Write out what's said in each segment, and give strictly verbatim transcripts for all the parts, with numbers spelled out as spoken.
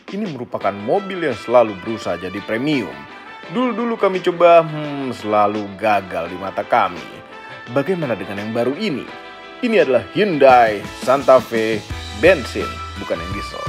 Ini merupakan mobil yang selalu berusaha jadi premium. Dulu-dulu kami coba, hmm, selalu gagal di mata kami. Bagaimana dengan yang baru ini? Ini adalah Hyundai Santa Fe bensin, bukan yang diesel.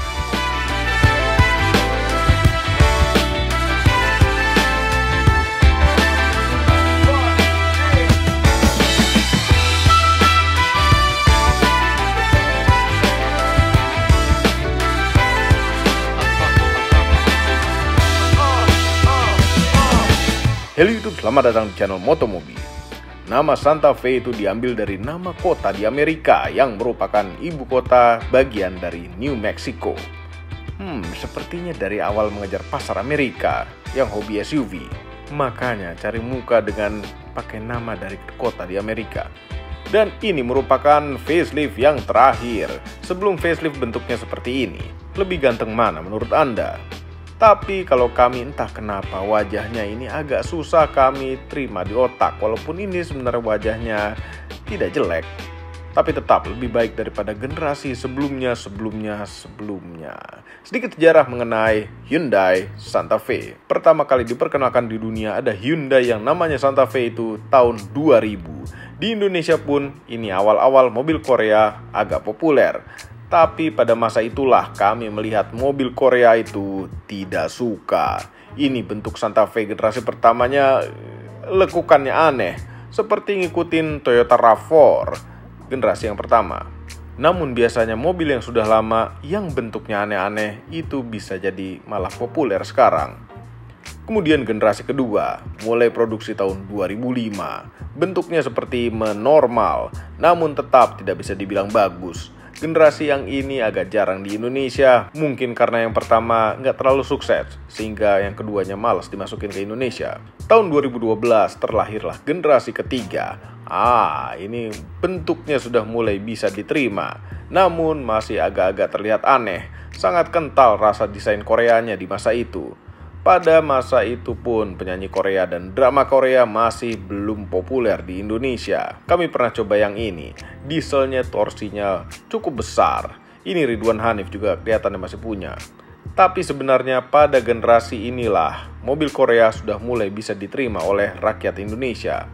Halo YouTube, selamat datang di channel Motomobi. Nama Santa Fe itu diambil dari nama kota di Amerika yang merupakan ibu kota bagian dari New Mexico. Hmm, sepertinya dari awal mengejar pasar Amerika yang hobi S U V. Makanya cari muka dengan pakai nama dari kota di Amerika. Dan ini merupakan facelift yang terakhir. Sebelum facelift bentuknya seperti ini. Lebih ganteng mana menurut Anda? Tapi kalau kami entah kenapa wajahnya ini agak susah kami terima di otak. Walaupun ini sebenarnya wajahnya tidak jelek, tapi tetap lebih baik daripada generasi sebelumnya, sebelumnya, sebelumnya. Sedikit sejarah mengenai Hyundai Santa Fe. Pertama kali diperkenalkan di dunia ada Hyundai yang namanya Santa Fe itu tahun dua ribu. Di Indonesia pun ini awal-awal mobil Korea agak populer. Tapi pada masa itulah kami melihat mobil Korea itu tidak suka. Ini bentuk Santa Fe generasi pertamanya lekukannya aneh. Seperti ngikutin Toyota RAV empat generasi yang pertama. Namun biasanya mobil yang sudah lama yang bentuknya aneh-aneh itu bisa jadi malah populer sekarang. Kemudian generasi kedua mulai produksi tahun dua ribu lima. Bentuknya seperti menormal, namun tetap tidak bisa dibilang bagus. Generasi yang ini agak jarang di Indonesia, mungkin karena yang pertama nggak terlalu sukses, sehingga yang keduanya malas dimasukin ke Indonesia. Tahun dua ribu dua belas terlahirlah generasi ketiga. Ah, ini bentuknya sudah mulai bisa diterima, namun masih agak-agak terlihat aneh. Sangat kental rasa desain Koreanya di masa itu. Pada masa itu pun penyanyi Korea dan drama Korea masih belum populer di Indonesia. Kami pernah coba yang ini. Dieselnya torsinya cukup besar. Ini Ridwan Hanif juga kelihatannya masih punya. Tapi sebenarnya pada generasi inilah mobil Korea sudah mulai bisa diterima oleh rakyat Indonesia.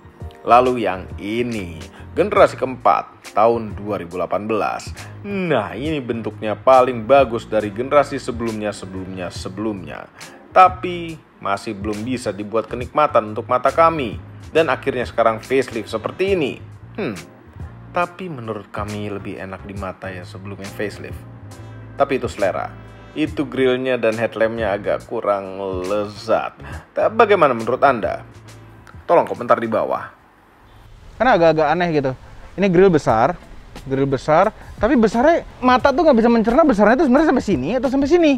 Lalu yang ini, generasi keempat tahun dua ribu delapan belas. Nah, ini bentuknya paling bagus dari generasi sebelumnya-sebelumnya sebelumnya. Tapi masih belum bisa dibuat kenikmatan untuk mata kami. Dan akhirnya sekarang facelift seperti ini. Hmm, tapi menurut kami lebih enak di mata ya sebelum yang facelift. Tapi itu selera. Itu grillnya dan headlampnya agak kurang lezat. Tapi bagaimana menurut Anda? Tolong komentar di bawah. Karena agak-agak aneh gitu. Ini grill besar, grill besar, tapi besarnya mata tuh nggak bisa mencerna besarnya itu sebenarnya sampai sini atau sampai sini.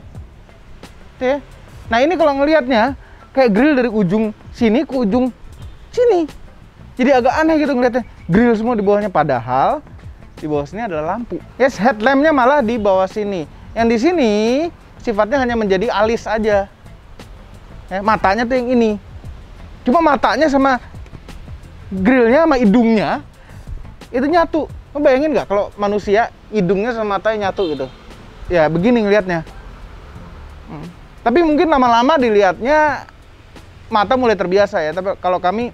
Tuh ya. Nah ini kalau ngelihatnya kayak grill dari ujung sini ke ujung sini. Jadi agak aneh gitu ngelihatnya. Grill semua di bawahnya, padahal di bawah sini adalah lampu. Yes, headlampnya malah di bawah sini. Yang di sini sifatnya hanya menjadi alis aja. Ya, matanya tuh yang ini. Cuma matanya sama grillnya sama hidungnya itu nyatu. Bayangin nggak kalau manusia hidungnya sama matanya nyatu gitu? Ya begini ngelihatnya. Hmm. Tapi mungkin lama-lama dilihatnya mata mulai terbiasa ya. Tapi kalau kami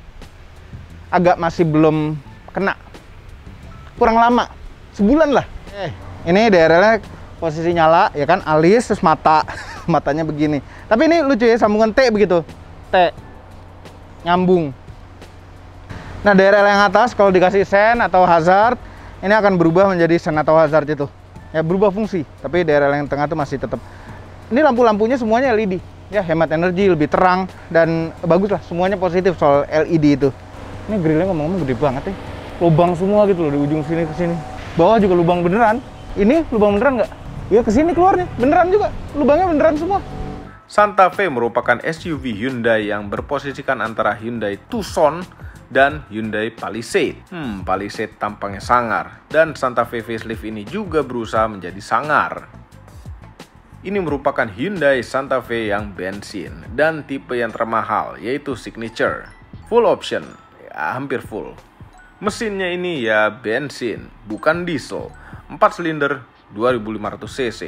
agak masih belum kena. Kurang lama, sebulan lah. Eh, ini D R L-nya posisi nyala ya kan, alis terus mata, matanya begini. Tapi ini lucu ya, sambungan T begitu, T nyambung. Nah D R L yang atas kalau dikasih sen atau hazard, ini akan berubah menjadi sen atau hazard itu. Ya berubah fungsi, tapi D R L yang tengah itu masih tetap. Ini lampu-lampunya semuanya L E D, ya hemat energi, lebih terang dan bagus lah, semuanya positif soal L E D itu. Ini grillnya ngomong-ngomong gede banget ya, lubang semua gitu loh di ujung sini ke sini. Bawah juga lubang beneran. Ini lubang beneran nggak? Ya ke sini keluarnya beneran juga, lubangnya beneran semua. Santa Fe merupakan S U V Hyundai yang berposisikan antara Hyundai Tucson dan Hyundai Palisade. Hmm, Palisade tampangnya sangar, dan Santa Fe facelift ini juga berusaha menjadi sangar. Ini merupakan Hyundai Santa Fe yang bensin dan tipe yang termahal, yaitu Signature. Full option, ya hampir full. Mesinnya ini ya bensin, bukan diesel. empat silinder dua ribu lima ratus cc.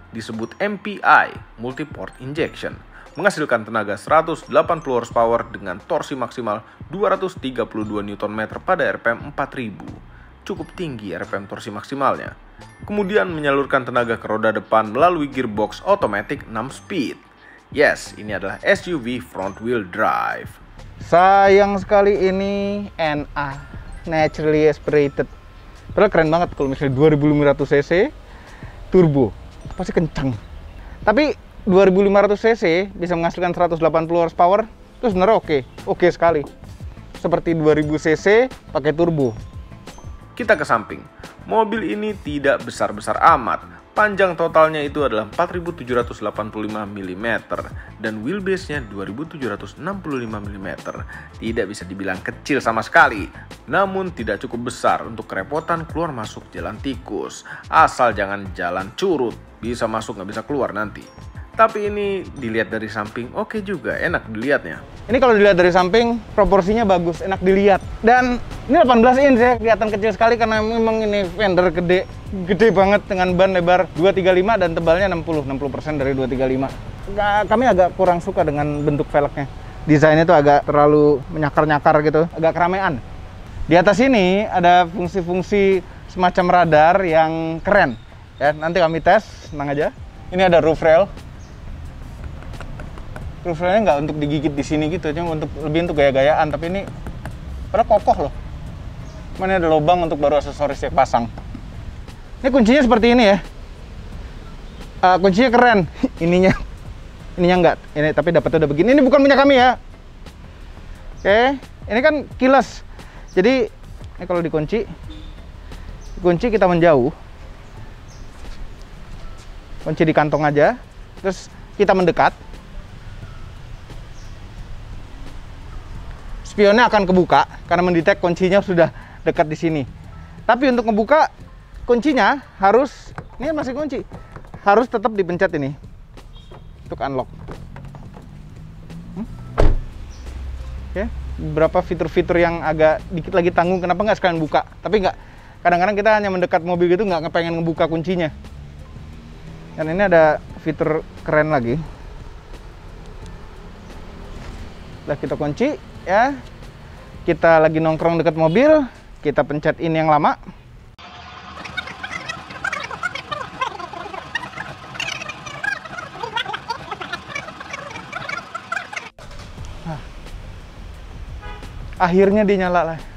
disebut M P I, Multi-Port Injection, menghasilkan tenaga seratus delapan puluh horsepower dengan torsi maksimal dua ratus tiga puluh dua newton meter pada R P M empat ribu. Cukup tinggi R P M torsi maksimalnya. Kemudian menyalurkan tenaga ke roda depan melalui gearbox otomatis enam speed. Yes, ini adalah S U V front wheel drive. Sayang sekali ini N A, naturally aspirated. Padahal keren banget kalau misalnya dua ribu lima ratus cc turbo, pasti kencang. Tapi dua ribu lima ratus cc bisa menghasilkan seratus delapan puluh horsepower, itu sebenarnya oke, oke sekali. Seperti dua ribu cc pakai turbo. Kita ke samping. Mobil ini tidak besar-besar amat. Panjang totalnya itu adalah empat ribu tujuh ratus delapan puluh lima milimeter dan wheelbase-nya dua ribu tujuh ratus enam puluh lima milimeter. Tidak bisa dibilang kecil sama sekali, namun tidak cukup besar untuk kerepotan keluar masuk jalan tikus. Asal jangan jalan curut, bisa masuk nggak bisa keluar nanti. Tapi ini dilihat dari samping oke juga, enak dilihatnya. Ini kalau dilihat dari samping proporsinya bagus, enak dilihat. Dan ini delapan belas inch ya, kelihatan kecil sekali karena memang ini fender gede, gede banget dengan ban lebar dua tiga lima dan tebalnya enam puluh persen dari dua tiga lima. Kami agak kurang suka dengan bentuk velgnya. Desainnya tuh agak terlalu menyakar-nyakar gitu, agak keramaian. Di atas ini ada fungsi-fungsi semacam radar yang keren. Ya, nanti kami tes, tenang aja. Ini ada roof rail. Roof railnya nggak untuk digigit di sini gitu, cuma untuk lebih untuk gaya-gayaan. Tapi ini padahal kokoh loh. Mana ada lubang untuk baru aksesoris yang pasang. Ini kuncinya seperti ini ya. Uh, kuncinya keren. Ininya, ininya enggak. Ini tapi dapatnya udah begini. Ini bukan punya kami ya. Oke, ini kan keyless. Jadi ini kalau dikunci, kunci kita menjauh. Kunci di kantong aja. Terus kita mendekat. Spionnya akan kebuka karena mendetek kuncinya sudah dekat di sini. Tapi untuk ngebuka kuncinya harus, ini masih kunci, harus tetap dipencet ini untuk unlock. Hmm? Oke, beberapa fitur-fitur yang agak dikit lagi tanggung, kenapa nggak sekalian buka? Tapi nggak, kadang-kadang kita hanya mendekat mobil gitu nggak kepengen ngebuka kuncinya. Dan ini ada fitur keren lagi. Udah kita kunci. Ya, kita lagi nongkrong dekat mobil, kita pencet ini yang lama. Nah, akhirnya dia nyala lah.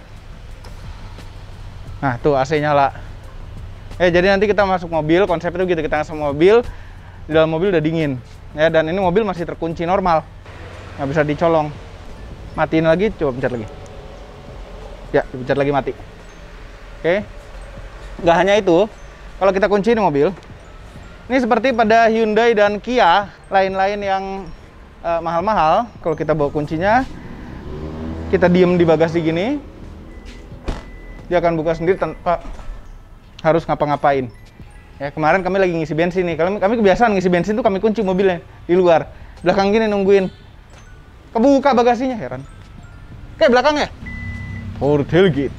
Nah, tuh A C nyala. Eh, jadi nanti kita masuk mobil, konsep itu gitu, kita masuk mobil, di dalam mobil udah dingin. Ya, dan ini mobil masih terkunci normal, nggak bisa dicolong. Matiin lagi, coba pencet lagi. Ya, dipencet lagi mati. Oke. Nggak hanya itu, kalau kita kunci ini mobil, ini seperti pada Hyundai dan Kia, lain-lain yang mahal-mahal. Uh, kalau kita bawa kuncinya, kita diem di bagasi gini, dia akan buka sendiri tanpa harus ngapa-ngapain. Ya, kemarin kami lagi ngisi bensin nih. Kami, kami kebiasaan ngisi bensin tuh kami kunci mobilnya di luar. Belakang gini nungguin. Kebuka bagasinya, heran. Kayak belakangnya power tailgate.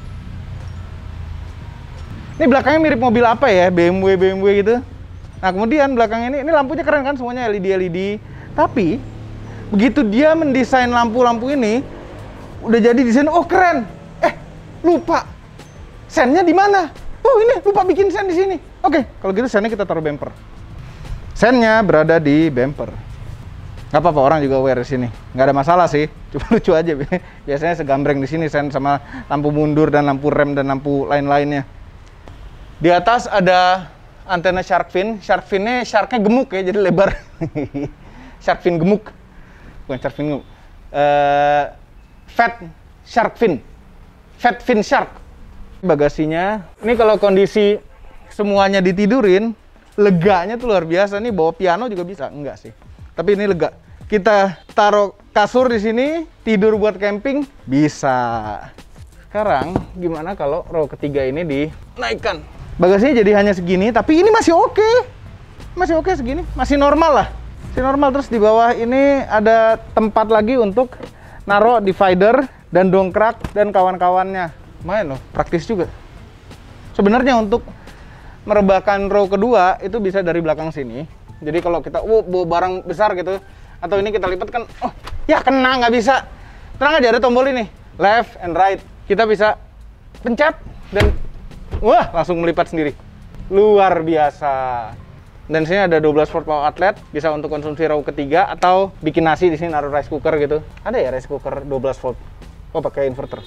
Ini belakangnya mirip mobil apa ya, B M W B M W gitu. Nah, kemudian belakangnya ini, ini lampunya keren kan, semuanya L E D L E D. Tapi begitu dia mendesain lampu-lampu ini, udah jadi desain, oh keren. Eh, lupa sennya di mana? Oh, ini lupa bikin sen di sini. Oke, kalau gitu sennya kita taruh bumper. Sennya berada di bumper. Nggak apa-apa, orang juga aware di sini. Nggak ada masalah sih, cuma lucu aja. Biasanya segambreng di sini sen sama lampu mundur dan lampu rem dan lampu lain-lainnya. Di atas ada antena shark fin. Shark finnya, sharknya gemuk ya, jadi lebar. Shark fin gemuk, bukan shark fin gemuk. Uh, fat shark fin, fat fin shark. Bagasinya, ini kalau kondisi semuanya ditidurin, leganya tuh luar biasa. Nih bawa piano juga bisa, enggak sih? Tapi ini lega. Kita taruh kasur di sini, tidur buat camping, bisa. Sekarang gimana kalau row ketiga ini dinaikkan? Bagasinya jadi hanya segini, tapi ini masih oke. Masih oke segini, masih normal lah. Masih normal. Terus di bawah ini ada tempat lagi untuk naruh divider dan dongkrak dan kawan-kawannya. Lumayan loh, praktis juga. Sebenarnya untuk merebahkan row kedua itu bisa dari belakang sini. Jadi kalau kita uh, bawa barang besar gitu, atau ini kita lipat kan, oh ya kena, nggak bisa. Tenang aja, ada tombol ini, left and right. Kita bisa pencet dan wah langsung melipat sendiri. Luar biasa. Dan sini ada dua belas volt power outlet, bisa untuk konsumsi row ketiga atau bikin nasi di sini naruh rice cooker gitu. Ada ya rice cooker dua belas volt. Oh pakai inverter.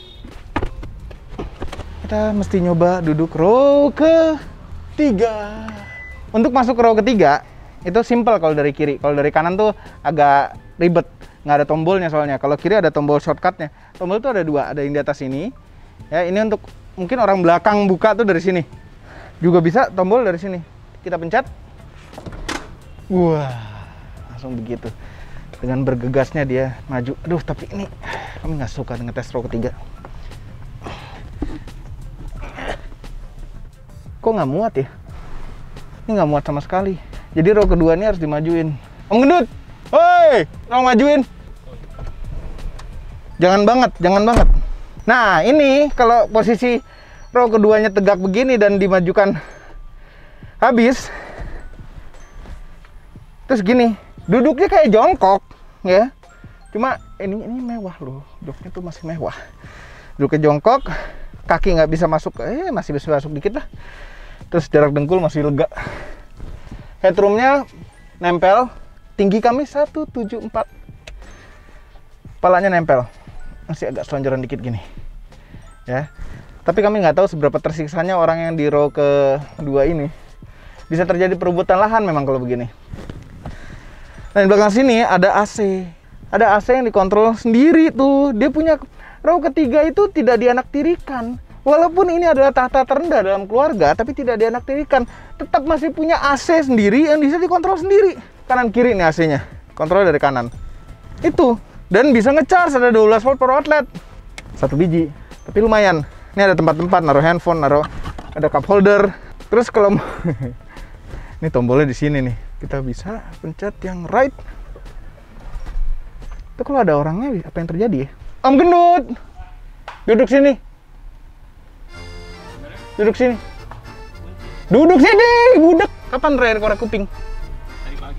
Kita mesti nyoba duduk row ketiga. Untuk masuk row ketiga itu simple kalau dari kiri. Kalau dari kanan tuh agak ribet, nggak ada tombolnya soalnya. Kalau kiri ada tombol shortcutnya. Tombol itu ada dua, ada yang di atas ini. Ya ini untuk mungkin orang belakang buka tuh dari sini. Juga bisa tombol dari sini. Kita pencet. Wah, langsung begitu. Dengan bergegasnya dia maju. Aduh, tapi ini kami nggak suka dengan tes row ketiga. Kok nggak muat ya? Ini nggak muat sama sekali. Jadi row kedua ini harus dimajuin. Om Gendut, woi, tolong majuin. Jangan banget, jangan banget. Nah, ini kalau posisi row keduanya tegak begini dan dimajukan habis. Terus gini, duduknya kayak jongkok, ya. Cuma ini ini mewah loh, duduknya tuh masih mewah. Duduknya jongkok, kaki nggak bisa masuk, eh masih bisa masuk dikit lah. Terus jarak dengkul masih lega. Headroomnya nempel, tinggi kami seratus tujuh puluh empat. Kepalanya nempel, masih agak selonjoran dikit gini, ya. Tapi kami nggak tahu seberapa tersiksanya orang yang di row kedua ini. Bisa terjadi perebutan lahan memang kalau begini. Nah, di belakang sini ada A C. Ada A C yang dikontrol sendiri tuh. Dia punya row ketiga itu tidak dianaktirikan. Walaupun ini adalah tahta terendah dalam keluarga, tapi tidak dianaktirikan. Tetap masih punya A C sendiri yang bisa dikontrol sendiri. Kanan kiri nih A C-nya. Kontrol dari kanan. Itu. Dan bisa ngecharge, ada dua belas volt power outlet. Satu biji. Tapi lumayan. Ini ada tempat-tempat, naruh handphone, naruh ada cup holder. Terus kalau mau ini tombolnya di sini nih. Kita bisa pencet yang right. Itu kalau ada orangnya apa yang terjadi ya? Om Gendut, duduk sini. Duduk sini. Duduk sini, budek. Kapan terakhir korek kuping? Tadi pagi.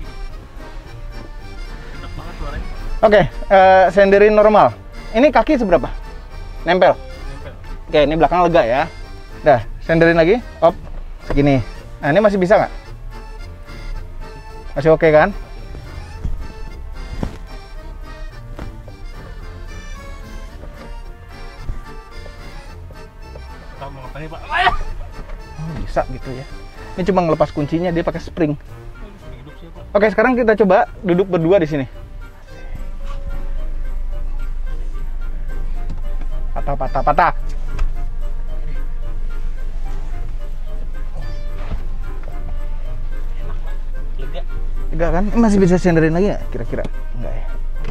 Enak banget suaranya. Oke, uh, senderin normal. Ini kaki seberapa? Nempel. Nempel. Oke, ini belakang lega ya. Dah, senderin lagi. Op, segini. Nah, ini masih bisa nggak? Masih oke kan? Kita mau ngapain nih, Pak? Oh, bisa gitu ya. Ini cuma ngelepas kuncinya, dia pakai spring. Hidup sih, Pak. Oke, sekarang kita coba duduk berdua di sini. Patah, patah, patah. Enak, Pak. Lega. Enggak kan? Ini masih bisa senderin lagi nggak? Kira-kira? Enggak ya?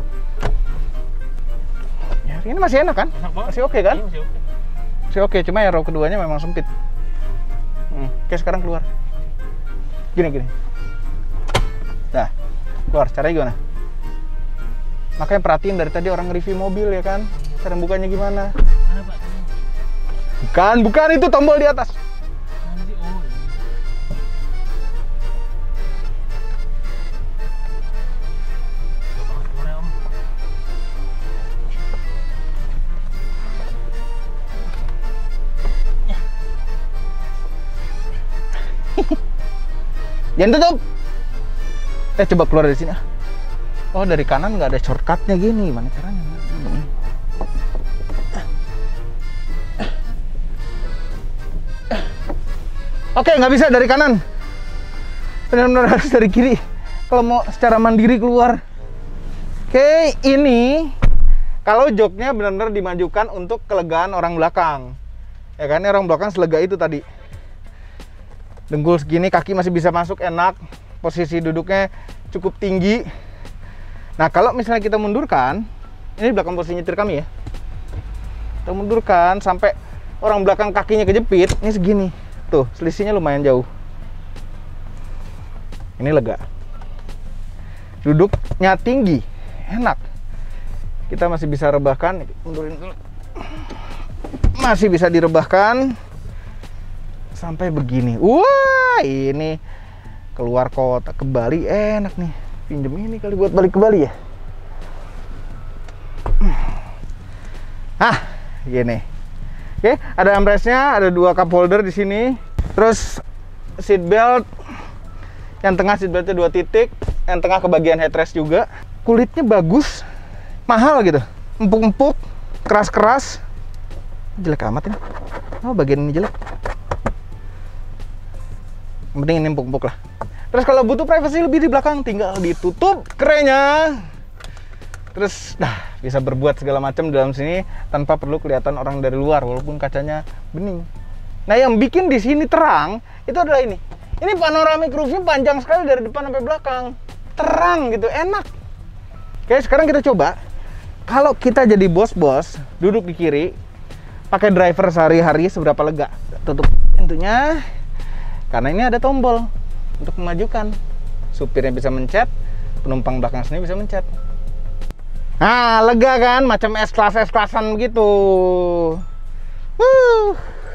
Ya, ini masih enak kan? Enak banget. Masih oke kan? Iya, masih oke. Masih oke, cuma yang row keduanya memang sempit. Hmm. Oke, sekarang keluar. Gini, gini. Nah, keluar. Caranya gimana? Makanya perhatiin dari tadi orang review mobil ya kan? Cara bukanya gimana? Mana, Pak? Bukan, bukan itu tombol di atas. Mana sih? Oh, ini. Coba banget keluar ya, Om. Jangan tutup. Eh, coba keluar dari sini. Oh, dari kanan nggak ada shortcutnya gini. Gimana caranya? Hmm. Oke, nggak bisa dari kanan. Benar-benar harus dari kiri. Kalau mau secara mandiri keluar. Oke, ini kalau joknya benar-benar dimajukan untuk kelegaan orang belakang. Ya kan, ini orang belakang selega itu tadi. Dengkul segini, kaki masih bisa masuk enak. Posisi duduknya cukup tinggi. Nah, kalau misalnya kita mundurkan, ini belakang posisi nyetir kami ya. Kita mundurkan sampai orang belakang kakinya kejepit, ini segini. Tuh, selisihnya lumayan jauh. Ini lega. Duduknya tinggi, enak. Kita masih bisa rebahkan, mundurin dulu. Masih bisa direbahkan sampai begini. Wah, ini keluar kota ke Bali enak nih. Pinjem ini kali buat balik ke Bali ya. Ah, gini. Oke, ada armrestnya, ada dua cup holder di sini. Terus seat belt, yang tengah seat beltnya dua titik, yang tengah ke bagian headrest juga. Kulitnya bagus, mahal gitu, empuk-empuk, keras-keras. Jelek amat ini. Oh, bagian ini jelek. Mending ini empuk-empuk lah. Terus kalau butuh privacy lebih di belakang, tinggal ditutup kerennya. Terus, dah bisa berbuat segala macam dalam sini tanpa perlu kelihatan orang dari luar, walaupun kacanya bening. Nah, yang bikin di sini terang itu adalah ini. Ini panoramic roofnya panjang sekali dari depan sampai belakang, terang gitu, enak. Oke, sekarang kita coba. Kalau kita jadi bos-bos, duduk di kiri, pakai driver sehari-hari seberapa lega. Tutup pintunya. Karena ini ada tombol untuk memajukan. Supirnya bisa mencet, penumpang belakang sini bisa mencet. Nah, lega kan? Macam S-Class S-Classan begitu. Wuh.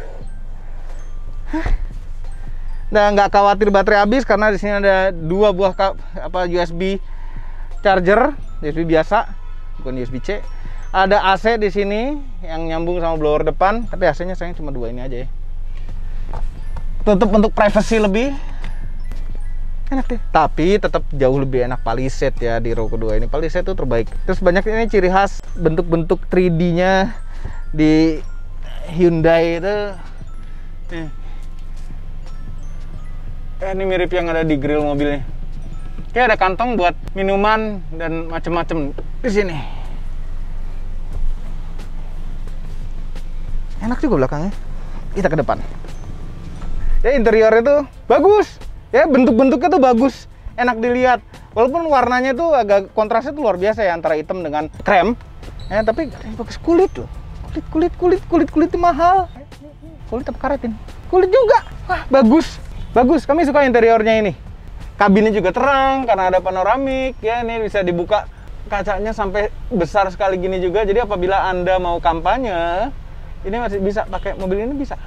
Nah, nggak khawatir baterai habis karena di sini ada dua buah apa U S B charger, U S B biasa, bukan U S B C. Ada A C di sini yang nyambung sama blower depan, tapi A C-nya sayang cuma dua ini aja ya. Tutup untuk privacy lebih enak deh, tapi tetap jauh lebih enak Palisade ya di row kedua ini. Palisade itu terbaik. Terus banyak ini ciri khas bentuk-bentuk tiga D-nya di Hyundai itu. Nih. Eh, ini mirip yang ada di grill mobilnya. Kayak ada kantong buat minuman dan macem-macem di sini. Enak juga belakangnya. Kita ke depan. Ya, interior itu bagus. Ya, bentuk-bentuknya tuh bagus, enak dilihat. Walaupun warnanya tuh agak kontrasnya tuh luar biasa ya antara hitam dengan krem. Ya, tapi bagus kulit loh. Kulit, kulit, kulit, kulit, kulit itu mahal. Kulit apa karetin? Kulit juga. Wah, bagus. Bagus, kami suka interiornya ini. Kabinnya juga terang karena ada panoramik. Ya, ini bisa dibuka kacanya sampai besar sekali gini juga. Jadi apabila Anda mau kampanye, ini masih bisa pakai mobil ini bisa.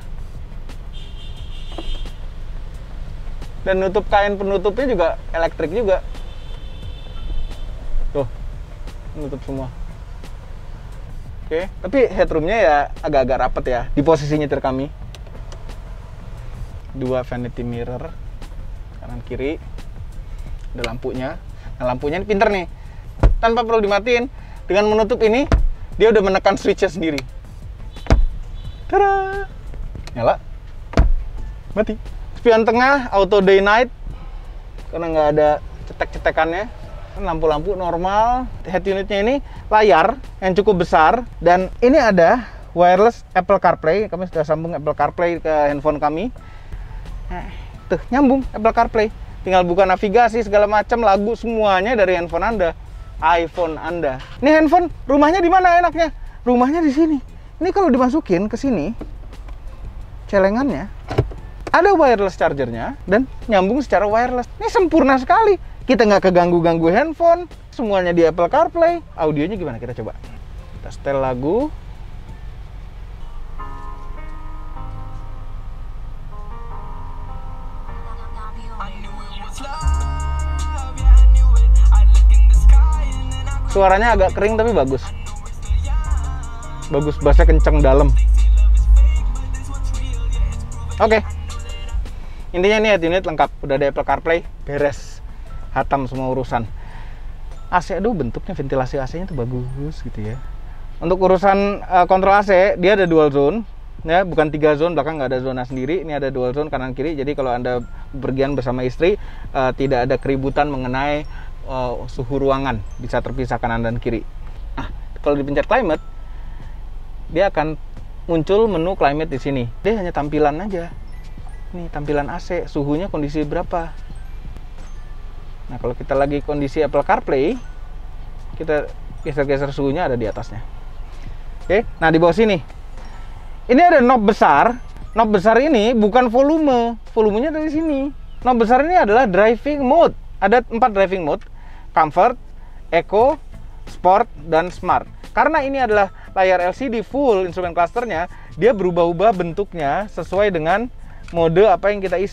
Dan nutup kain penutupnya juga elektrik juga. Tuh, nutup semua. Oke, tapi headroomnya ya agak-agak rapet ya di posisi nyetir kami. Dua vanity mirror kanan kiri, ada lampunya. Nah, lampunya ini pinter nih, tanpa perlu dimatiin. Dengan menutup ini, dia udah menekan switch-nya sendiri. Tada! Nyala, mati. Spion tengah auto day night karena nggak ada cetek-cetekannya. Lampu-lampu normal. Head unitnya ini layar yang cukup besar dan ini ada wireless Apple CarPlay. Kami sudah sambung Apple CarPlay ke handphone kami. Nah, tuh nyambung Apple CarPlay. Tinggal buka navigasi segala macam, lagu semuanya dari handphone Anda, iPhone Anda. Ini handphone rumahnya di mana enaknya? Rumahnya di sini. Ini kalau dimasukin ke sini, celengannya ada wireless chargernya dan nyambung secara wireless. Ini sempurna sekali. Kita nggak keganggu-ganggu handphone. Semuanya di Apple CarPlay. Audionya gimana? Kita coba. Kita setel lagu. Suaranya agak kering tapi bagus. Bagus, bassnya kenceng dalam. Oke. Okay. Intinya ini head unit lengkap, udah ada Apple CarPlay, beres, hatam semua urusan. A C, aduh bentuknya ventilasi A C-nya tuh bagus gitu ya. Untuk urusan uh, kontrol A C, dia ada dual zone, ya bukan tiga zone, belakang nggak ada zona sendiri. Ini ada dual zone kanan kiri, jadi kalau Anda bepergian bersama istri, uh, tidak ada keributan mengenai uh, suhu ruangan, bisa terpisah kanan dan kiri. Nah, kalau dipencet climate, dia akan muncul menu climate di sini. Dia hanya tampilan aja. Nih tampilan A C, suhunya kondisi berapa. Nah, kalau kita lagi kondisi Apple CarPlay, kita geser-geser suhunya ada di atasnya. Oke, nah di bawah sini. Ini ada knob besar. Knob besar ini bukan volume, volumenya dari sini. Knob besar ini adalah driving mode. Ada empat driving mode: comfort, eco, sport, dan smart. Karena ini adalah layar L C D full instrumen clusternya, dia berubah-ubah bentuknya sesuai dengan mode apa yang kita isi.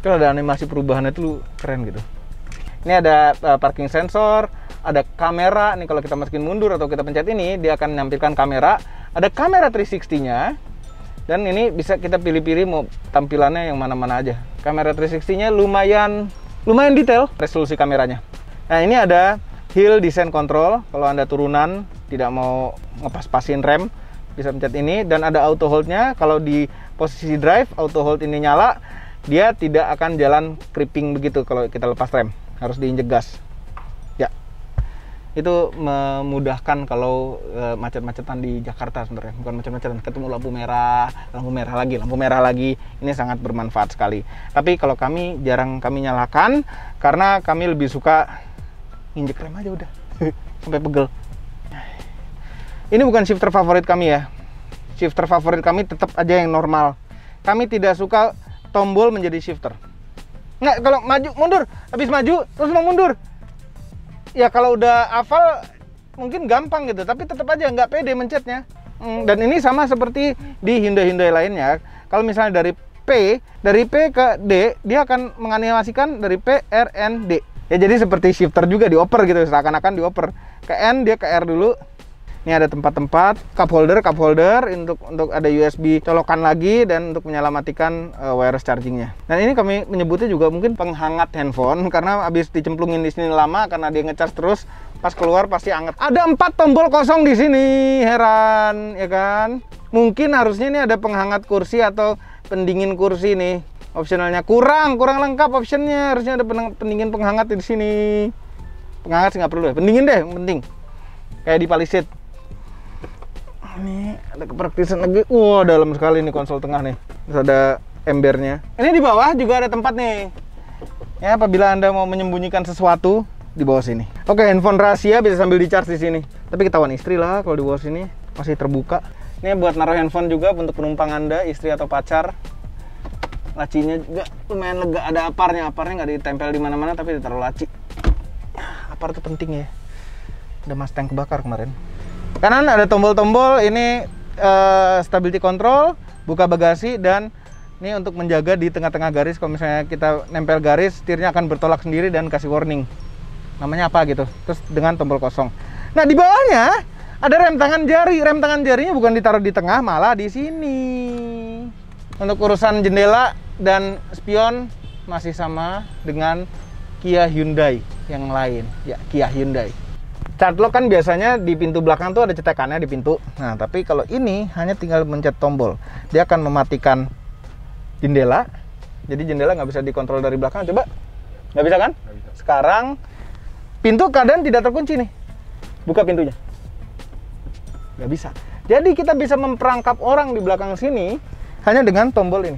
Itu ada animasi perubahannya tuh keren gitu. Ini ada uh, parking sensor, ada kamera. Nih kalau kita masukin mundur atau kita pencet ini, dia akan menampilkan kamera. Ada kamera tiga sixty nya. Dan ini bisa kita pilih-pilih mau tampilannya yang mana-mana aja. Kamera tiga sixty nya lumayan lumayan detail resolusi kameranya. Nah, ini ada hill descent control. Kalau Anda turunan tidak mau ngepas-pasin rem, bisa pencet ini. Dan ada auto hold-nya. Kalau di posisi drive, auto hold ini nyala, dia tidak akan jalan creeping begitu kalau kita lepas rem. Harus diinjek gas. Ya. Itu memudahkan kalau e, macet-macetan di Jakarta sebenarnya. Bukan macet-macetan, ketemu lampu merah, lampu merah lagi, lampu merah lagi. Ini sangat bermanfaat sekali. Tapi kalau kami jarang kami nyalakan karena kami lebih suka injek rem aja udah. Sampai pegel. Ini bukan shifter favorit kami ya. Shifter favorit kami tetap aja yang normal. Kami tidak suka tombol menjadi shifter. Nggak, kalau maju, mundur. Habis maju, terus mau mundur. Ya kalau udah hafal mungkin gampang gitu, tapi tetap aja nggak pede mencetnya. Hmm, dan ini sama seperti di Hyundai-Hyundai lainnya. Kalau misalnya dari P, dari P ke D, dia akan menganimasikan dari P, R, N, D. Ya jadi seperti shifter juga dioper gitu, seakan-akan dioper. Ke N dia ke R dulu. Ini ada tempat-tempat cup holder, cup holder untuk untuk ada U S B colokan lagi dan untuk menyalamatikan uh, wireless chargingnya. Dan ini kami menyebutnya juga mungkin penghangat handphone karena habis dicemplungin di sini lama karena dia ngecas terus, pas keluar pasti anget. Ada empat tombol kosong di sini, heran ya kan? Mungkin harusnya ini ada penghangat kursi atau pendingin kursi nih. Opsionalnya kurang, kurang lengkap optionnya. Harusnya ada pendingin penghangat di sini. Penghangat sih nggak perlu ya, pendingin deh, penting. Kayak di Palisade. Ini ada kepraktisan lagi. Wow, dalam sekali nih konsol tengah nih. Terus ada embernya. Ini di bawah juga ada tempat nih. Ya, apabila Anda mau menyembunyikan sesuatu di bawah sini. Oke, handphone rahasia bisa sambil di-charge di sini. Tapi ketahuan istri lah kalau di bawah sini masih terbuka. Ini buat naruh handphone juga untuk penumpang Anda, istri atau pacar. Lacinya juga lumayan lega, ada aparnya. Aparnya nggak ditempel di mana-mana tapi ditaruh laci. Apar itu penting ya. Ada Mustang kebakar kemarin. Kanan ada tombol-tombol, ini uh, stability control, buka bagasi, dan ini untuk menjaga di tengah-tengah garis. Kalau misalnya kita nempel garis, setirnya akan bertolak sendiri dan kasih warning. Namanya apa gitu. Terus dengan tombol kosong. Nah, di bawahnya ada rem tangan jari. Rem tangan jarinya bukan ditaruh di tengah, malah di sini. Untuk urusan jendela dan spion masih sama dengan Kia Hyundai yang lain. Ya, Kia Hyundai. Child lock kan biasanya di pintu belakang tuh ada cetekannya di pintu. Nah, tapi kalau ini hanya tinggal mencet tombol. Dia akan mematikan jendela. Jadi jendela nggak bisa dikontrol dari belakang. Coba. Nggak bisa kan? Nggak bisa. Sekarang pintu keadaan tidak terkunci nih. Buka pintunya. Nggak bisa. Jadi kita bisa memperangkap orang di belakang sini hanya dengan tombol ini.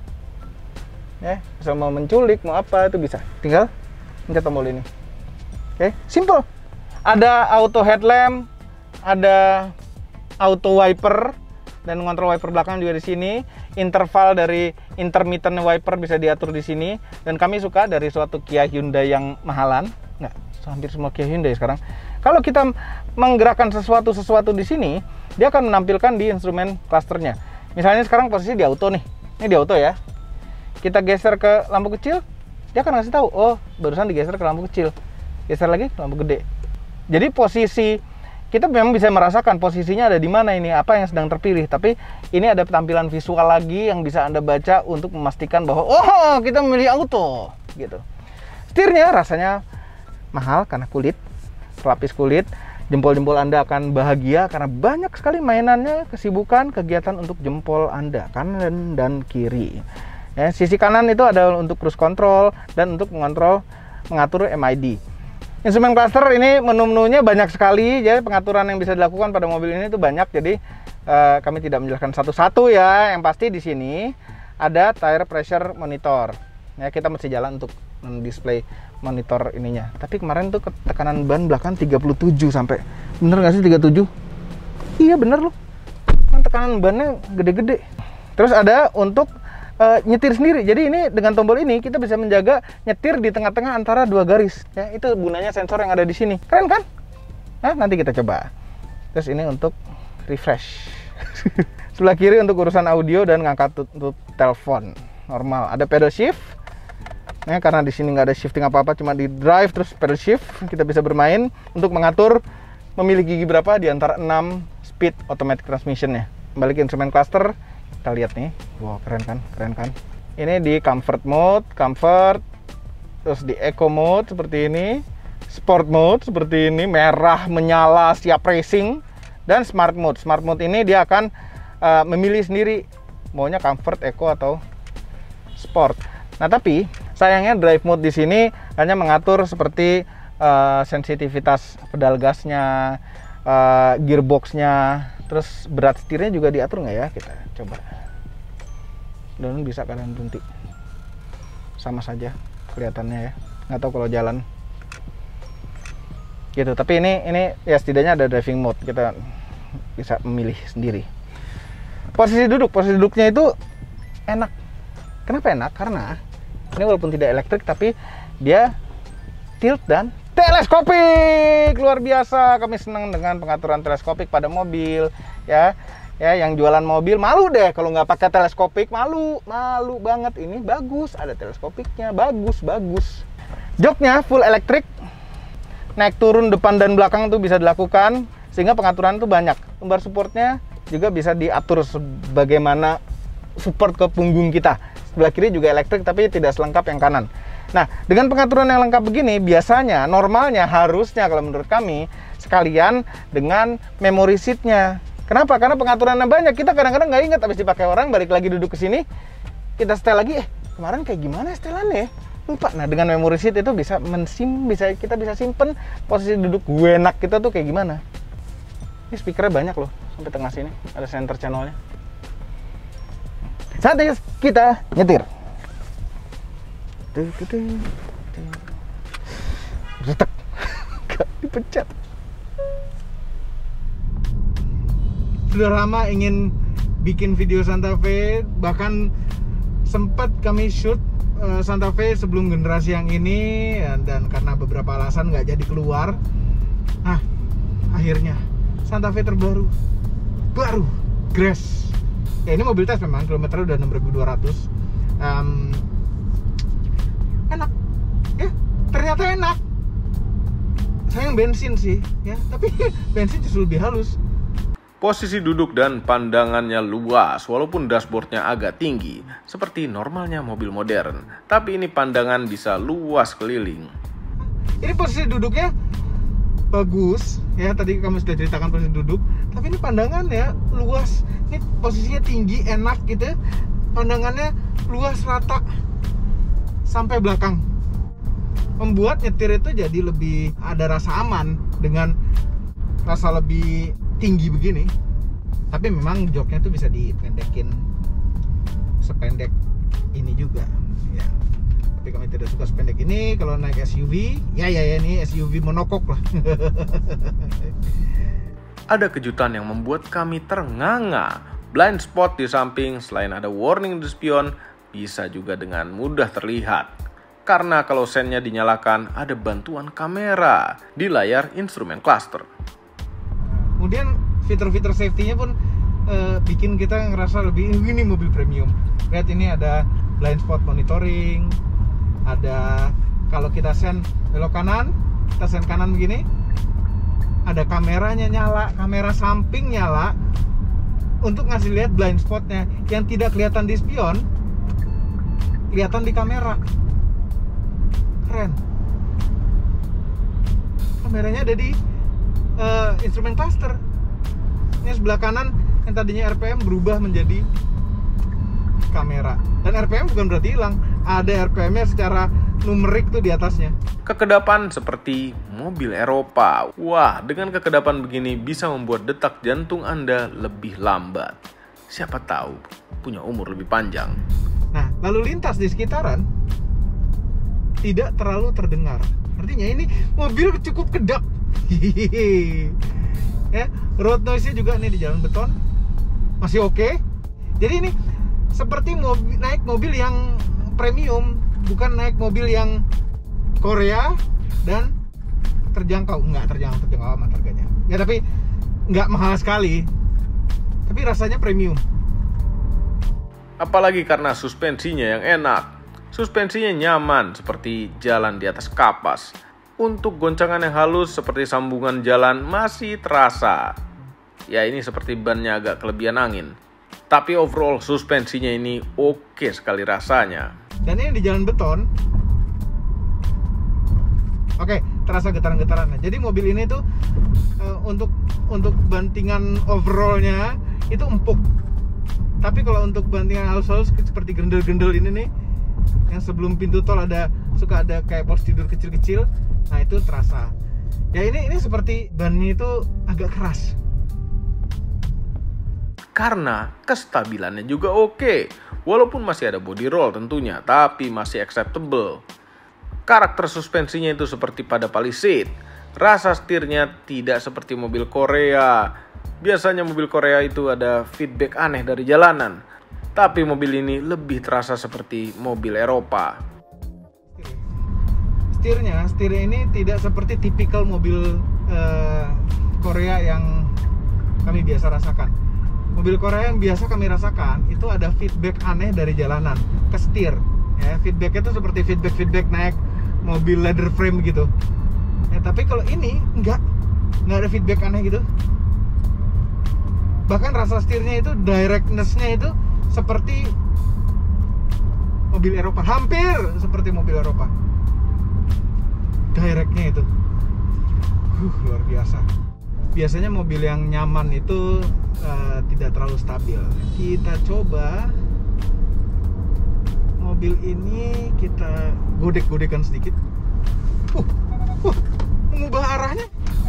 Ya, bisa mau menculik, mau apa itu bisa. Tinggal pencet tombol ini. Oke, simple. Ada auto headlamp, ada auto wiper, dan ngontrol wiper belakang juga di sini. Interval dari intermittent wiper bisa diatur di sini. Dan kami suka dari suatu Kia Hyundai yang mahalan. Nggak, hampir semua Kia Hyundai sekarang. Kalau kita menggerakkan sesuatu-sesuatu di sini, dia akan menampilkan di instrumen clusternya. Misalnya sekarang posisi di auto nih. Ini di auto ya. Kita geser ke lampu kecil, dia akan ngasih tahu, oh barusan digeser ke lampu kecil. Geser lagi ke lampu gede. Jadi posisi kita memang bisa merasakan posisinya ada di mana ini, apa yang sedang terpilih. Tapi ini ada tampilan visual lagi yang bisa Anda baca untuk memastikan bahwa oh kita memilih auto gitu. Setirnya rasanya mahal karena kulit, pelapis kulit. Jempol-jempol Anda akan bahagia karena banyak sekali mainannya, kesibukan, kegiatan untuk jempol Anda kanan dan kiri. Ya, sisi kanan itu ada untuk cruise control dan untuk mengontrol mengatur M I D. Instrumen cluster ini menu-menunya banyak sekali, jadi pengaturan yang bisa dilakukan pada mobil ini itu banyak. Jadi uh, kami tidak menjelaskan satu-satu ya. Yang pasti di sini ada tire pressure monitor. Ya, kita mesti jalan untuk display monitor ininya. Tapi kemarin tuh tekanan ban belakang tiga puluh tujuh sampai. Bener nggak sih tiga puluh tujuh? Iya bener loh. Kan tekanan bannya gede-gede. Terus ada untuk Uh, nyetir sendiri. Jadi ini dengan tombol ini kita bisa menjaga nyetir di tengah-tengah antara dua garis. Ya, itu gunanya sensor yang ada di sini. Keren kan? Nah, nanti kita coba. Terus ini untuk refresh. Sebelah kiri untuk urusan audio dan ngangkat untuk telepon. Normal. Ada pedal shift. Nah, karena di sini nggak ada shifting apa-apa, cuma di drive terus pedal shift, kita bisa bermain untuk mengatur memilih gigi berapa di antara enam speed automatic transmission-nya. Kembali ke instrumen cluster, kita lihat nih. Wow, keren kan? Keren kan? Ini di comfort mode, comfort, terus di eco mode seperti ini, sport mode seperti ini, merah menyala siap racing, dan smart mode. Smart mode ini dia akan uh, memilih sendiri maunya comfort, eco atau sport. Nah, tapi sayangnya drive mode di sini hanya mengatur seperti uh, sensitivitas pedal gasnya, uh, gearboxnya, terus berat setirnya juga diatur nggak ya? Kita coba. Dan bisa kalian berhenti. Sama saja kelihatannya ya. Nggak tahu kalau jalan. Gitu. Tapi ini ini ya setidaknya ada driving mode. Kita bisa memilih sendiri. Posisi duduk, posisi duduknya itu enak. Kenapa enak? Karena ini walaupun tidak elektrik tapi dia tilt dan teleskopik. Luar biasa, kami senang dengan pengaturan teleskopik pada mobil ya. Ya, yang jualan mobil malu deh kalau nggak pakai teleskopik, malu, malu banget. Ini bagus, ada teleskopiknya, bagus, bagus. Joknya full elektrik. Naik turun depan dan belakang tuh bisa dilakukan sehingga pengaturan tuh banyak. Lumbar supportnya juga bisa diatur sebagaimana support ke punggung kita. Sebelah kiri juga elektrik tapi tidak selengkap yang kanan. Nah, dengan pengaturan yang lengkap begini, biasanya, normalnya, harusnya kalau menurut kami, sekalian dengan memory seat-nya. Kenapa? Karena pengaturannya banyak. Kita kadang-kadang nggak ingat, habis dipakai orang, balik lagi duduk ke sini, kita setel lagi, eh kemarin kayak gimana setelannya? Lupa. Nah, dengan memory seat itu bisa mensim, bisa kita bisa simpen posisi duduk gue enak kita tuh kayak gimana. Ini speakernya banyak loh, sampai tengah sini, ada center channelnya. Saatnya kita nyetir. Retek, gak dipencet. Sudah lama ingin bikin video Santa Fe, bahkan sempat kami shoot uh, Santa Fe sebelum generasi yang ini, dan karena beberapa alasan nggak jadi keluar. Nah, akhirnya Santa Fe terbaru, baru, Grass. Ya ini mobil tes memang, kilometernya udah enam ribu dua ratus. Um, enak ya, ternyata enak. Sayang bensin sih ya, tapi bensin justru lebih halus. Posisi duduk dan pandangannya luas walaupun dashboardnya agak tinggi seperti normalnya mobil modern, tapi ini pandangan bisa luas keliling. Ini posisi duduknya bagus ya, tadi kami sudah ceritakan posisi duduk, tapi ini pandangannya luas. Ini posisinya tinggi, enak gitu, pandangannya luas, rata sampai belakang, membuat nyetir itu jadi lebih ada rasa aman dengan rasa lebih tinggi begini. Tapi memang joknya tuh bisa dipendekin sependek ini juga ya. Tapi kami tidak suka sependek ini. Kalau naik S U V, ya ya ya ini S U V monokok lah. Ada kejutan yang membuat kami ternganga. Blind spot di samping selain ada warning di spion, bisa juga dengan mudah terlihat. Karena kalau sennya dinyalakan, ada bantuan kamera di layar instrumen cluster. Kemudian fitur-fitur safety-nya pun uh, bikin kita ngerasa lebih, ini mobil premium. Lihat ini ada blind spot monitoring, ada kalau kita sen belok kanan, kita sen kanan begini, ada kameranya nyala, kamera samping nyala untuk ngasih lihat blind spotnya yang tidak kelihatan di spion, kelihatan di kamera. Keren. Kameranya ada di uh, instrumen cluster. Ini sebelah kanan yang tadinya R P M berubah menjadi kamera. Dan R P M bukan berarti hilang, ada R P M-nya secara numerik tuh di atasnya. Kekedapan seperti mobil Eropa. Wah, dengan kekedapan begini bisa membuat detak jantung Anda lebih lambat. Siapa tahu punya umur lebih panjang. Nah, lalu lintas di sekitaran tidak terlalu terdengar. Artinya ini mobil cukup kedap. Ya, road noise-nya juga nih di jalan beton masih oke. Okay. Jadi ini seperti mobil, naik mobil yang premium, bukan naik mobil yang Korea dan terjangkau. Enggak terjangkau, terjangkau amat harganya. Ya tapi nggak mahal sekali. Tapi rasanya premium. Apalagi karena suspensinya yang enak. Suspensinya nyaman seperti jalan di atas kapas. Untuk goncangan yang halus seperti sambungan jalan masih terasa. Ya ini seperti bannya agak kelebihan angin. Tapi overall suspensinya ini oke sekali rasanya. Dan ini di jalan beton. Oke, terasa getaran-getarannya. Jadi mobil ini tuh uh, untuk untuk bantingan overallnya itu empuk. Tapi kalau untuk bantingan halus-halus seperti gendel-gendel ini nih, yang sebelum pintu tol ada suka ada kayak pos tidur kecil-kecil, nah itu terasa. Ya ini ini seperti bannya itu agak keras. Karena kestabilannya juga oke. Walaupun masih ada body roll tentunya, tapi masih acceptable. Karakter suspensinya itu seperti pada Palisade. Rasa setirnya tidak seperti mobil Korea. Biasanya mobil Korea itu ada feedback aneh dari jalanan. Tapi mobil ini lebih terasa seperti mobil Eropa. Setirnya, setirnya ini tidak seperti tipikal mobil uh, Korea yang kami biasa rasakan. Mobil Korea yang biasa kami rasakan itu ada feedback aneh dari jalanan ke setir. Ya, feedbacknya itu seperti feedback-feedback naik mobil leather frame gitu. Ya, tapi kalau ini enggak, enggak ada feedback aneh gitu. Bahkan rasa setirnya itu directness-nya itu seperti mobil Eropa, hampir seperti mobil Eropa. Directnya itu, uh, luar biasa. Biasanya mobil yang nyaman itu uh, tidak terlalu stabil. Kita coba mobil ini, kita godek-godekan sedikit. Uh, uh, mengubah arahnya.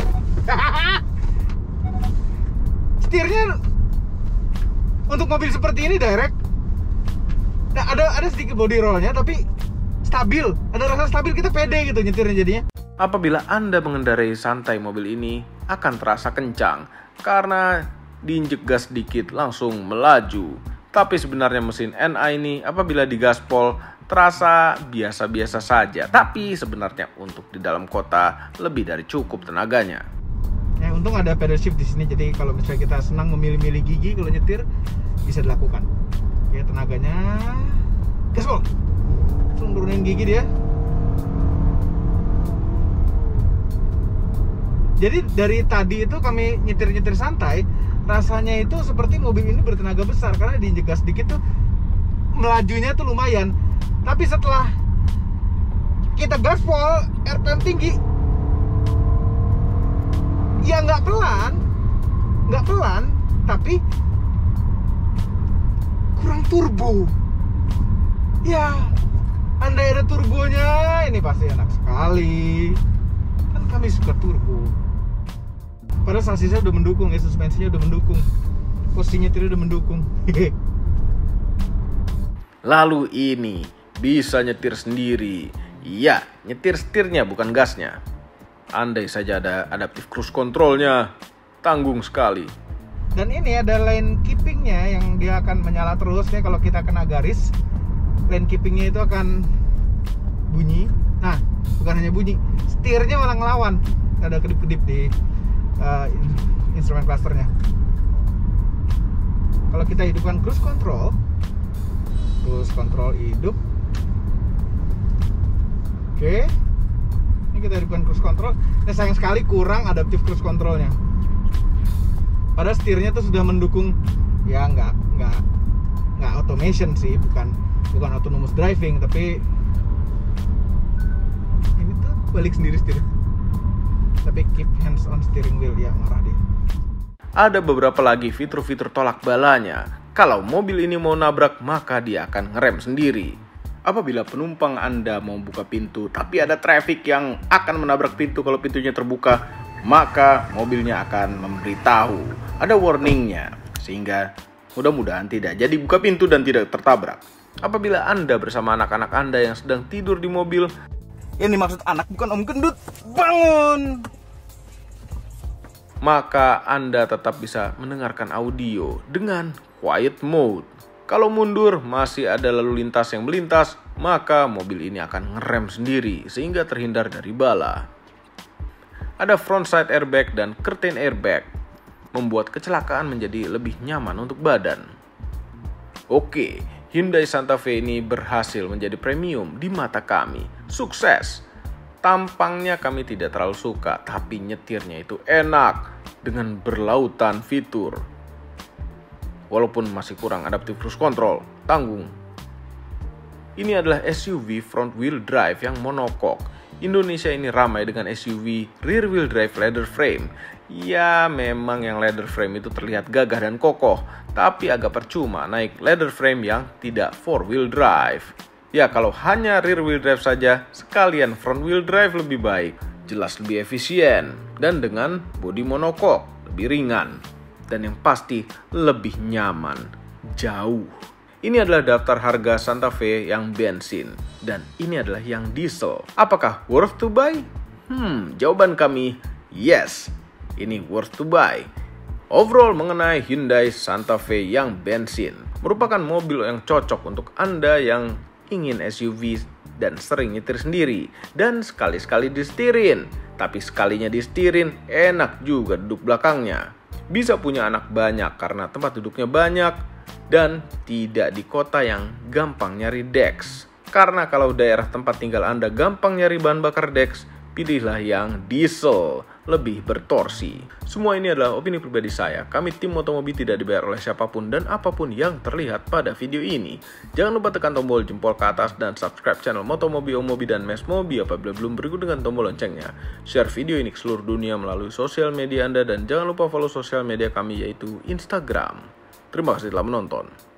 Setirnya untuk mobil seperti ini direct. Nah, ada ada sedikit body rollnya tapi stabil. Ada rasa stabil, kita pede gitu nyetirnya jadinya. Apabila Anda mengendarai santai mobil ini akan terasa kencang karena diinjek gas sedikit langsung melaju. Tapi sebenarnya mesin N A ini apabila digaspol terasa biasa-biasa saja. Tapi sebenarnya untuk di dalam kota lebih dari cukup tenaganya. Ya, untung ada pedal shift di sini, jadi kalau misalnya kita senang memilih-milih gigi kalau nyetir bisa dilakukan. Ya, tenaganya gaspol. Langsung turunin gigi dia. Jadi dari tadi itu kami nyetir-nyetir santai, rasanya itu seperti mobil ini bertenaga besar karena diinjek gas sedikit tuh melajunya tuh lumayan. Tapi setelah kita gaspol, R P M tinggi, ya nggak pelan, nggak pelan, tapi kurang turbo. Ya, andai ada turbonya, ini pasti enak sekali. Kan kami suka turbo. Padahal sasisnya udah mendukung, ya suspensinya udah mendukung, posisi nyetirnya udah mendukung. Lalu ini bisa nyetir sendiri. Iya, nyetir setirnya bukan gasnya. Andai saja ada adaptive cruise controlnya, tanggung sekali. Dan ini ada lane keepingnya yang dia akan menyala terus nih kalau kita kena garis. Lane keepingnya itu akan bunyi. Nah, bukan hanya bunyi, setirnya malah ngelawan. Ada kedip-kedip di uh, instrumen clusternya. Kalau kita hidupkan cruise control, cruise control hidup. Oke, ini kita hidupkan cruise control. Nah, sayang sekali kurang adaptive cruise controlnya. Padahal setirnya tuh sudah mendukung, ya nggak nggak nggak automation sih, bukan bukan autonomous driving, tapi ini tuh balik sendiri setir. Tapi keep hands on steering wheel, ya marah dia. Ada beberapa lagi fitur-fitur tolak balanya. Kalau mobil ini mau nabrak, maka dia akan ngerem sendiri. Apabila penumpang Anda mau buka pintu, tapi ada traffic yang akan menabrak pintu kalau pintunya terbuka, maka mobilnya akan memberitahu. Ada warningnya, sehingga mudah-mudahan tidak jadi buka pintu dan tidak tertabrak. Apabila Anda bersama anak-anak Anda yang sedang tidur di mobil, ini maksud anak bukan om gendut, bangun! Maka Anda tetap bisa mendengarkan audio dengan quiet mode. Kalau mundur masih ada lalu lintas yang melintas, maka mobil ini akan ngerem sendiri sehingga terhindar dari bala. Ada front side airbag dan curtain airbag, membuat kecelakaan menjadi lebih nyaman untuk badan. Oke, Hyundai Santa Fe ini berhasil menjadi premium di mata kami. Sukses! Tampangnya kami tidak terlalu suka, tapi nyetirnya itu enak dengan berlautan fitur. Walaupun masih kurang adaptive cruise control, tanggung. Ini adalah S U V front wheel drive yang monocoque. Indonesia ini ramai dengan S U V rear wheel drive leather frame. Ya, memang yang leather frame itu terlihat gagah dan kokoh, tapi agak percuma naik leather frame yang tidak four wheel drive. Ya, kalau hanya rear wheel drive saja, sekalian front wheel drive lebih baik. Jelas lebih efisien, dan dengan bodi monocoque, lebih ringan. Dan yang pasti, lebih nyaman. Jauh. Ini adalah daftar harga Santa Fe yang bensin. Dan ini adalah yang diesel. Apakah worth to buy? Hmm, jawaban kami, yes. Ini worth to buy. Overall mengenai Hyundai Santa Fe yang bensin, merupakan mobil yang cocok untuk Anda yang ingin S U V dan sering nyetir sendiri, dan sekali-sekali disetirin. Tapi sekalinya disetirin, enak juga duduk belakangnya. Bisa punya anak banyak karena tempat duduknya banyak, dan tidak di kota yang gampang nyari deks. Karena kalau daerah tempat tinggal Anda gampang nyari bahan bakar deks, pilihlah yang diesel, lebih bertorsi. Semua ini adalah opini pribadi saya. Kami tim Motomobi tidak dibayar oleh siapapun dan apapun yang terlihat pada video ini. Jangan lupa tekan tombol jempol ke atas dan subscribe channel Motomobi, Omobi, dan Mesmobi apabila belum, berikut dengan tombol loncengnya. Share video ini ke seluruh dunia melalui sosial media Anda dan jangan lupa follow sosial media kami yaitu Instagram. Terima kasih telah menonton.